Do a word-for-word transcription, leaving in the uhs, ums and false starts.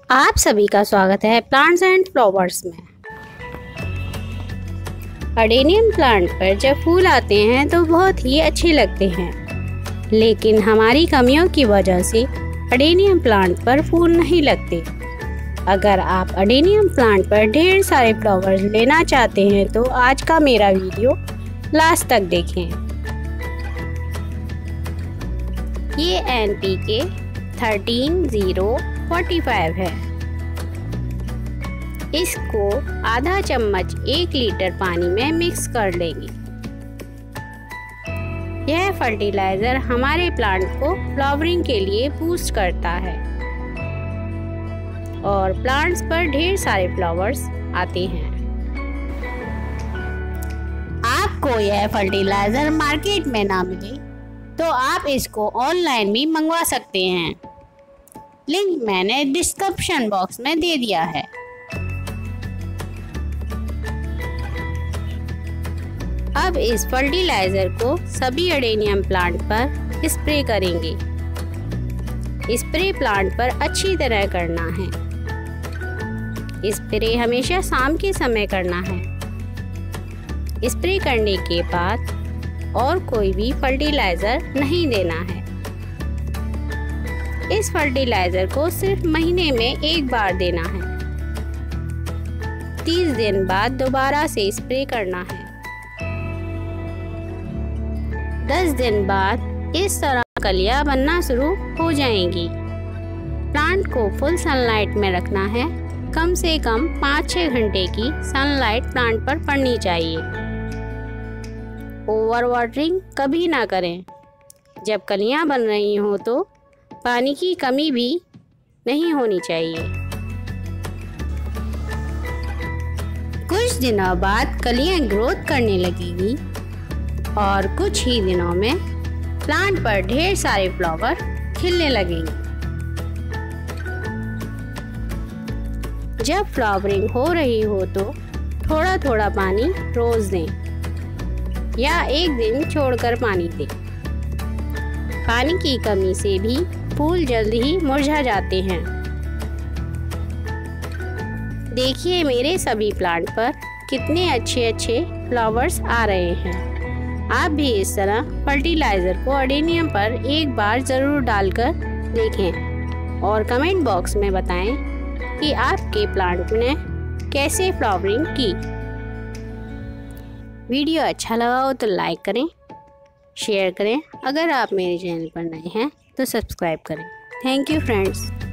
आप सभी का स्वागत है प्लांट्स एंड फ्लावर्स में। अडेनियम प्लांट पर जब फूल आते हैं तो बहुत ही अच्छे लगते हैं, लेकिन हमारी कमियों की वजह से अडेनियम प्लांट पर फूल नहीं लगते। अगर आप अडेनियम प्लांट पर ढेर सारे फ्लावर्स लेना चाहते हैं तो आज का मेरा वीडियो लास्ट तक देखें। ये N P K thirteen zero forty five है। इसको आधा चम्मच एक लीटर पानी में मिक्स कर लेंगे। यह फर्टिलाइजर हमारे प्लांट को फ्लावरिंग के लिए बूस्ट करता है और प्लांट्स पर ढेर सारे फ्लावर्स आते हैं। आपको यह फर्टिलाइजर मार्केट में ना मिले तो आप इसको ऑनलाइन भी मंगवा सकते हैं। लिंक मैंने डिस्क्रिप्शन बॉक्स में दे दिया है। अब इस फर्टिलाइजर को सभी अडेनियम प्लांट पर स्प्रे करेंगे। स्प्रे प्लांट पर अच्छी तरह करना है। स्प्रे हमेशा शाम के समय करना है। स्प्रे करने के बाद और कोई भी फर्टिलाइजर नहीं देना है। इस फर्टिलाइजर को सिर्फ महीने में एक बार देना है। तीस दिन बाद दोबारा से स्प्रे करना है। दस दिन बाद इस तरह कलियां बनना शुरू हो जाएंगी। प्लांट को फुल सनलाइट में रखना है। कम से कम पाँच छः घंटे की सनलाइट प्लांट पर पड़नी चाहिए। ओवर वाटरिंग कभी ना करें। जब कलियां बन रही हों तो पानी की कमी भी नहीं होनी चाहिए। कुछ दिनों बाद कलियां ग्रोथ करने लगेगी और कुछ ही दिनों में प्लांट पर ढेर सारे फ्लावर खिलने लगेंगे। जब फ्लावरिंग हो रही हो तो थोड़ा थोड़ा पानी रोज दें या एक दिन छोड़कर पानी दें। पानी की कमी से भी फूल जल्दी ही मुरझा जाते हैं। देखिए मेरे सभी प्लांट पर कितने अच्छे अच्छे फ्लावर्स आ रहे हैं। आप भी इस तरह फर्टिलाइज़र को अडेनियम पर एक बार ज़रूर डालकर देखें और कमेंट बॉक्स में बताएं कि आपके प्लांट ने कैसे फ्लावरिंग की। वीडियो अच्छा लगा हो तो लाइक करें, शेयर करें। अगर आप मेरे चैनल पर नए हैं तो सब्सक्राइब करें। Thank you friends.